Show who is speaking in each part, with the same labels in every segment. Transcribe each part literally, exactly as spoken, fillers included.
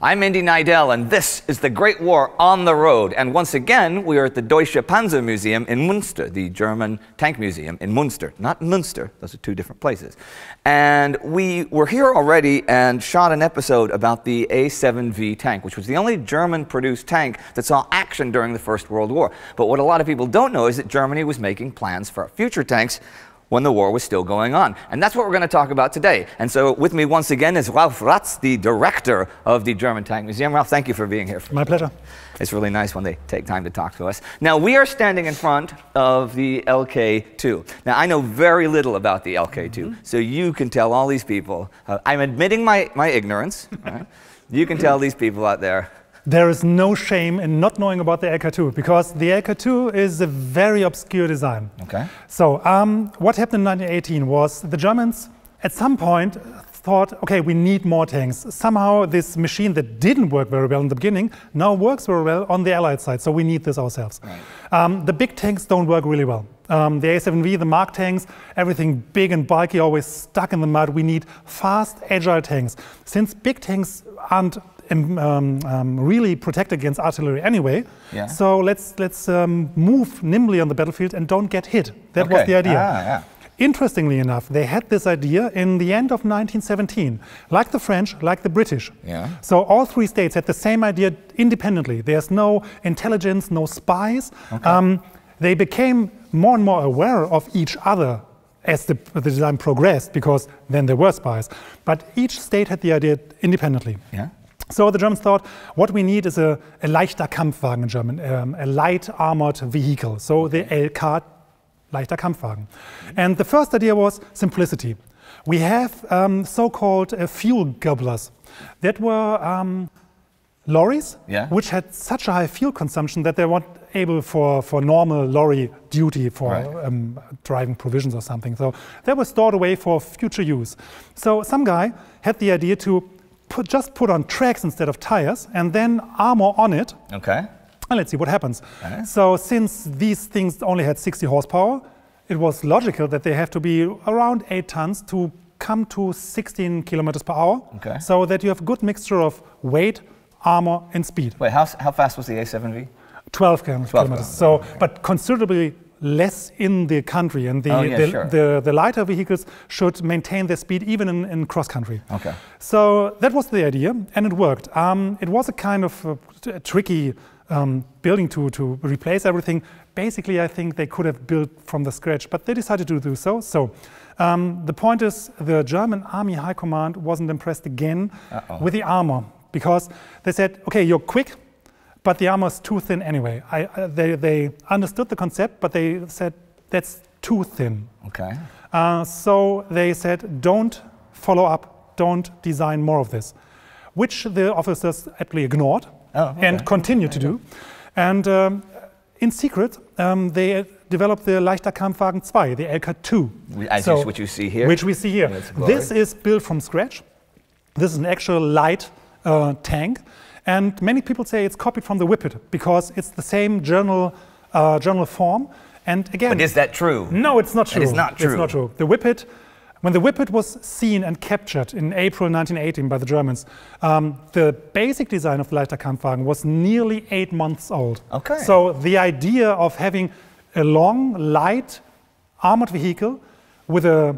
Speaker 1: I'm Indy Nidell, and this is the Great War on the Road. And once again, we are at the Deutsche Panzer Museum in Münster, the German tank museum in Münster, not Münster. Those are two different places. And we were here already and shot an episode about the A seven V tank, which was the only German-produced tank that saw action during the First World War. But what a lot of people don't know is that Germany was making plans for future tanks when the war was still going on. And that's what we're going to talk about today. And so with me once again is Ralf Ratz, the director of the German Tank Museum. Ralf, thank you for being here.
Speaker 2: My pleasure.
Speaker 1: It's really nice when they take time to talk to us. Now, we are standing in front of the L K two. Now, I know very little about the L K two, mm-hmm. so you can tell all these people, uh, I'm admitting my, my ignorance, right? You can tell these people out there.
Speaker 2: There is no shame in not knowing about the L K two, because the L K two is a very obscure design.
Speaker 1: Okay.
Speaker 2: So um, what happened in nineteen eighteen was the Germans at some point thought, okay, we need more tanks. Somehow this machine that didn't work very well in the beginning now works very well on the Allied side, so we need this ourselves.
Speaker 1: Right.
Speaker 2: Um, the big tanks don't work really well. Um, the A seven V, the Mark tanks, everything big and bulky, always stuck in the mud. We need fast, agile tanks. Since big tanks aren't Um, um, really protect against artillery anyway. Yeah. So let's let's um, move nimbly on the battlefield and don't get hit. That
Speaker 1: okay.
Speaker 2: was the idea.
Speaker 1: Ah, yeah.
Speaker 2: Interestingly enough, they had this idea in the end of nineteen seventeen, like the French, like the British.
Speaker 1: Yeah.
Speaker 2: So all three states had the same idea independently. There's no intelligence, no spies.
Speaker 1: Okay.
Speaker 2: Um, they became more and more aware of each other as the, the design progressed, because then there were spies. But each state had the idea independently.
Speaker 1: Yeah.
Speaker 2: So the Germans thought, what we need is a, a leichter Kampfwagen in German, um, a light armored vehicle. So the L K I, leichter Kampfwagen. And the first idea was simplicity. We have um, so-called uh, fuel gobblers. That were um, lorries,
Speaker 1: yeah.
Speaker 2: which had such a high fuel consumption that they weren't able for, for normal lorry duty for
Speaker 1: right.
Speaker 2: um, driving provisions or something. So they were stored away for future use. So some guy had the idea to Put, just put on tracks instead of tires and then armor on it.
Speaker 1: Okay.
Speaker 2: And let's see what happens.
Speaker 1: Okay.
Speaker 2: So since these things only had sixty horsepower, it was logical that they have to be around eight tons to come to sixteen kilometers per hour.
Speaker 1: Okay.
Speaker 2: So that you have a good mixture of weight, armor, and speed.
Speaker 1: Wait, how, how fast was the A seven V?
Speaker 2: twelve kilometers. So, okay. But considerably less in the country, and the,
Speaker 1: oh, yeah,
Speaker 2: the,
Speaker 1: sure.
Speaker 2: the, the lighter vehicles should maintain their speed even in, in cross-country.
Speaker 1: Okay.
Speaker 2: So that was the idea, and it worked. Um, it was a kind of uh, t tricky um, building to, to replace everything. Basically, I think they could have built from the scratch, but they decided to do so. So um, the point is, the German Army High Command wasn't impressed again Uh-oh. with the armor, because they said, okay, you're quick, but the armor is too thin anyway. I, uh, they, they understood the concept, but they said that's too thin.
Speaker 1: Okay.
Speaker 2: Uh, so they said, don't follow up, don't design more of this, which the officers actually ignored
Speaker 1: oh, okay.
Speaker 2: and continued to do. And um, in secret, um, they developed the leichter Kampfwagen two, the L K two.
Speaker 1: As
Speaker 2: so,
Speaker 1: you, which you see here?
Speaker 2: Which we see here. This is built from scratch. This is an actual light uh, tank. And many people say it's copied from the Whippet because it's the same journal, uh, journal form. And again,
Speaker 1: but is that true?
Speaker 2: No, it's not true.
Speaker 1: It is not true.
Speaker 2: It's not true. The Whippet, when the Whippet was seen and captured in April nineteen eighteen by the Germans, um, the basic design of the leichter Kampfwagen was nearly eight months old.
Speaker 1: Okay.
Speaker 2: So the idea of having a long, light, armored vehicle with a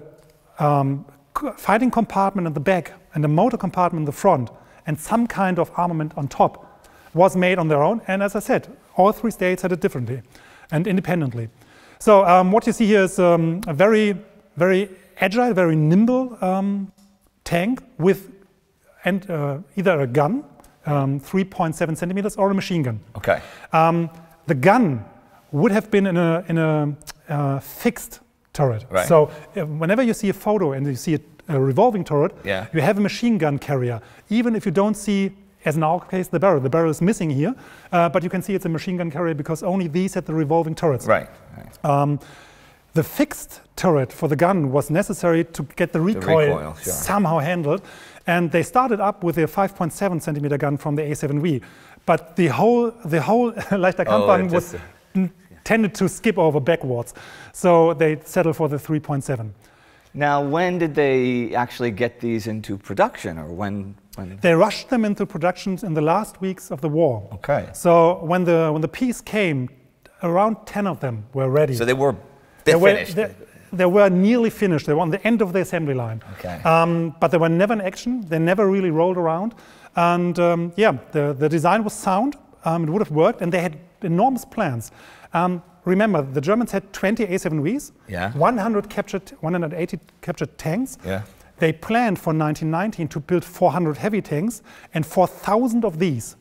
Speaker 2: um, fighting compartment in the back and a motor compartment in the front, and some kind of armament on top, was made on their own. And as I said, all three states had it differently and independently. So um, what you see here is um, a very, very agile, very nimble um, tank with and, uh, either a gun, um, three point seven centimeters, or a machine gun.
Speaker 1: Okay.
Speaker 2: Um, the gun would have been in a, in a uh, fixed turret.
Speaker 1: Right.
Speaker 2: So uh, whenever you see a photo and you see a a revolving turret,
Speaker 1: yeah.
Speaker 2: you have a machine gun carrier. Even if you don't see, as in our case, the barrel. The barrel is missing here, uh, but you can see it's a machine gun carrier because only these had the revolving turrets.
Speaker 1: Right. right.
Speaker 2: Um, the fixed turret for the gun was necessary to get the recoil,
Speaker 1: the recoil sure.
Speaker 2: somehow handled. And they started up with a five point seven centimeter gun from the A seven V. But the whole, the whole leichter Kampfwagen
Speaker 1: oh,
Speaker 2: was uh, tended to skip over backwards. So they settled for the three point seven.
Speaker 1: Now, when did they actually get these into production, or when When?
Speaker 2: They rushed them into productions in the last weeks of the war.
Speaker 1: Okay.
Speaker 2: So when the when the peace came, around ten of them were ready.
Speaker 1: So they were
Speaker 2: they
Speaker 1: finished.
Speaker 2: Were, they, they were nearly finished. They were on the end of the assembly line.
Speaker 1: Okay.
Speaker 2: Um, but they were never in action. They never really rolled around. And um, yeah, the, the design was sound. Um, it would have worked, and they had enormous plans. Um, remember, the Germans had twenty A seven Vs,
Speaker 1: yeah.
Speaker 2: one hundred captured, one hundred eighty captured tanks.
Speaker 1: Yeah.
Speaker 2: They planned for nineteen nineteen to build four hundred heavy tanks and four thousand of these.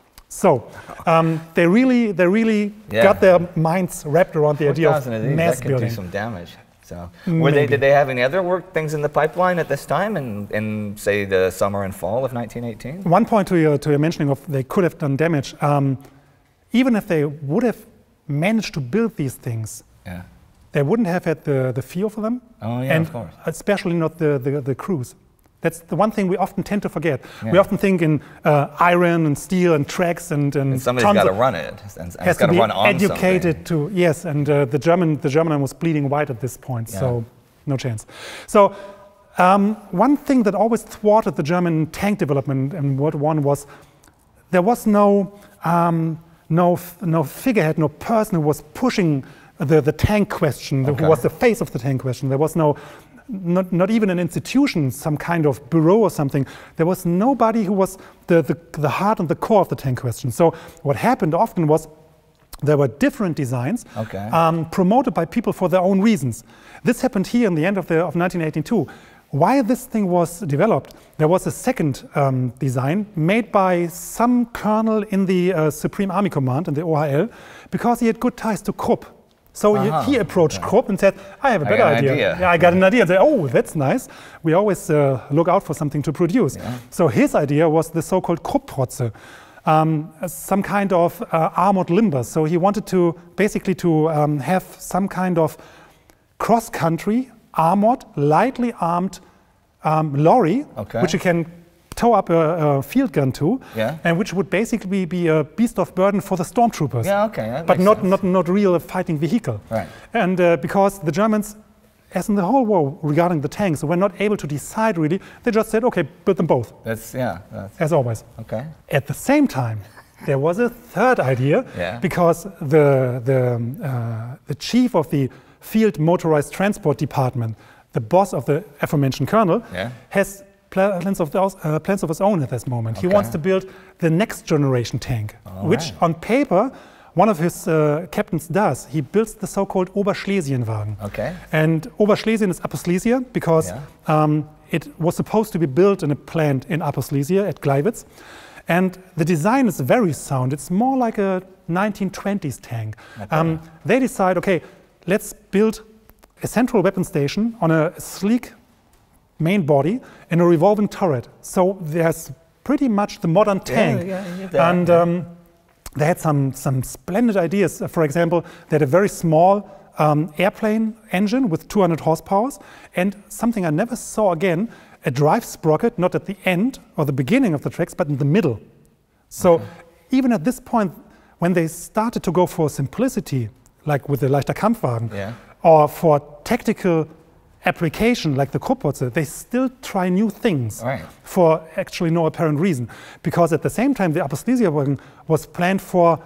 Speaker 2: So um, they really, they really
Speaker 1: yeah.
Speaker 2: got their minds wrapped around the idea of mass
Speaker 1: that could
Speaker 2: building.
Speaker 1: do some damage. So, were they, did they have any other work things in the pipeline at this time, in, in say the summer and fall of nineteen eighteen?
Speaker 2: One point to your to your mentioning of they could have done damage. Um, even if they would have managed to build these things,
Speaker 1: yeah.
Speaker 2: they wouldn't have had the the feel for them.
Speaker 1: Oh yeah,
Speaker 2: and
Speaker 1: of course.
Speaker 2: Especially not the, the the crews. That's the one thing we often tend to forget.
Speaker 1: Yeah.
Speaker 2: We often think in uh, iron and steel and tracks and, and,
Speaker 1: and somebody's got to run it. And, and
Speaker 2: has
Speaker 1: it's got
Speaker 2: to be
Speaker 1: run on
Speaker 2: educated
Speaker 1: something.
Speaker 2: to yes. And uh, the German the German was bleeding white at this point, yeah. so no chance. So um, one thing that always thwarted the German tank development in World War One was there was no um, no no figurehead, no person who was pushing the the tank question, okay. who was the face of the tank question. There was no. Not, not even an institution, some kind of bureau or something. There was nobody who was the, the, the heart and the core of the tank question. So what happened often was there were different designs
Speaker 1: okay.
Speaker 2: um, promoted by people for their own reasons. This happened here in the end of, the, of nineteen eighty-two. Why this thing was developed, there was a second um, design made by some colonel in the uh, Supreme Army Command, in the O H L, because he had good ties to Krupp. So uh-huh. he, he approached okay. Krupp and said, I have a better idea. idea. Yeah, I got an idea. And said, oh, that's nice. We always uh, look out for something to produce. Yeah. So his idea was the so-called Krupp-Protze, um, some kind of uh, armored limber. So he wanted to basically to um, have some kind of cross-country, armored, lightly armed um, lorry, okay. which you can tow up a, a field gun to,
Speaker 1: yeah.
Speaker 2: and which would basically be a beast of burden for the stormtroopers.
Speaker 1: Yeah, okay, that
Speaker 2: but
Speaker 1: makes
Speaker 2: not
Speaker 1: sense.
Speaker 2: not not real fighting vehicle.
Speaker 1: Right.
Speaker 2: And uh, because the Germans, as in the whole war regarding the tanks, were not able to decide really, they just said, okay, build them both.
Speaker 1: That's yeah. That's
Speaker 2: as always.
Speaker 1: Okay.
Speaker 2: At the same time, there was a third idea,
Speaker 1: yeah.
Speaker 2: because the the um, uh, the chief of the Field Motorized Transport Department, the boss of the aforementioned colonel,
Speaker 1: yeah.
Speaker 2: has plans of, the, uh, plans of his own at this moment.
Speaker 1: Okay.
Speaker 2: He wants to build the next generation tank,
Speaker 1: All
Speaker 2: which
Speaker 1: right.
Speaker 2: on paper, one of his uh, captains does. He builds the so-called Oberschlesienwagen.
Speaker 1: Okay.
Speaker 2: And Oberschlesien is Upper Silesia because
Speaker 1: yeah.
Speaker 2: um, it was supposed to be built in a plant in Upper Silesia at Gleiwitz. And the design is very sound. It's more like a nineteen twenties tank.
Speaker 1: Okay.
Speaker 2: Um, they decide, okay, let's build a central weapon station on a sleek main body and a revolving turret. So there's pretty much the modern tank.
Speaker 1: Yeah, yeah, yeah,
Speaker 2: and um, they had some, some splendid ideas. For example, they had a very small um, airplane engine with two hundred horsepower, and something I never saw again, a drive sprocket, not at the end or the beginning of the tracks, but in the middle. So okay. even at this point, when they started to go for simplicity, like with the leichter Kampfwagen,
Speaker 1: yeah.
Speaker 2: or for tactical application like the Krupp-Protze, they still try new things
Speaker 1: right.
Speaker 2: for actually no apparent reason. Because at the same time, the Upper Silesia wagon was planned for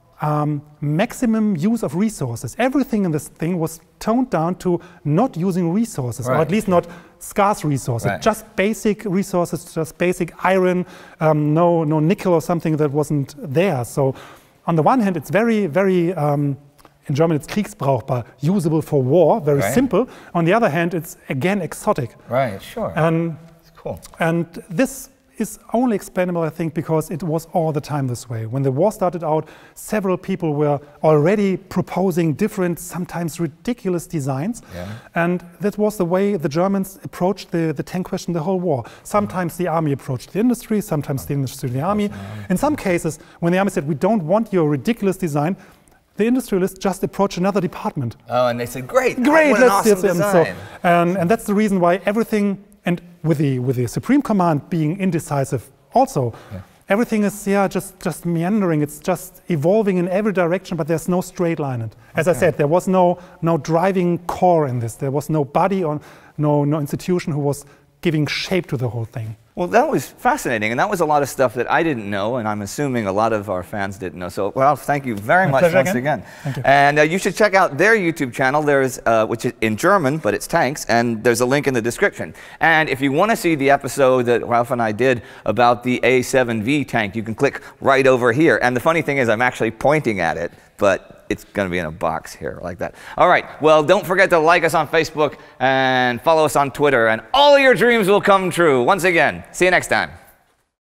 Speaker 2: um, maximum use of resources. Everything in this thing was toned down to not using resources,
Speaker 1: right.
Speaker 2: or at least not scarce resources,
Speaker 1: right.
Speaker 2: just basic resources, just basic iron, um, no, no nickel or something that wasn't there. So on the one hand, it's very, very um, in German, it's kriegsbrauchbar, usable for war, very
Speaker 1: right.
Speaker 2: simple. On the other hand, it's again exotic.
Speaker 1: Right, sure.
Speaker 2: And,
Speaker 1: That's cool.
Speaker 2: And this is only explainable, I think, because it was all the time this way. When the war started out, several people were already proposing different, sometimes ridiculous designs.
Speaker 1: Yeah.
Speaker 2: And that was the way the Germans approached the, the tank question the whole war. Sometimes mm-hmm. the army approached the industry, sometimes the industry the army. In some cases, when the army said, we don't want your ridiculous design, the industrialists just approach another department.
Speaker 1: Oh, and they said, great,
Speaker 2: great,
Speaker 1: what an
Speaker 2: let's
Speaker 1: awesome
Speaker 2: do it.
Speaker 1: design.
Speaker 2: So, and, and that's the reason why everything, and with the with the Supreme Command being indecisive also, yeah. everything is yeah just, just meandering, it's just evolving in every direction, but there's no straight line. And as okay. I said, there was no no driving core in this. There was no body or no, no institution who was giving shape to the whole thing.
Speaker 1: Well, that was fascinating, and that was a lot of stuff that I didn't know, and I'm assuming a lot of our fans didn't know. So, well, thank you very
Speaker 2: My
Speaker 1: much once
Speaker 2: again.
Speaker 1: again.
Speaker 2: Thank you.
Speaker 1: And uh, you should check out their YouTube channel. There's, uh, which is in German, but it's tanks, and there's a link in the description. And if you want to see the episode that Ralph and I did about the A seven V tank, you can click right over here. And the funny thing is, I'm actually pointing at it, but it's going to be in a box here like that. All right, well, don't forget to like us on Facebook and follow us on Twitter, and all your dreams will come true. Once again, see you next time.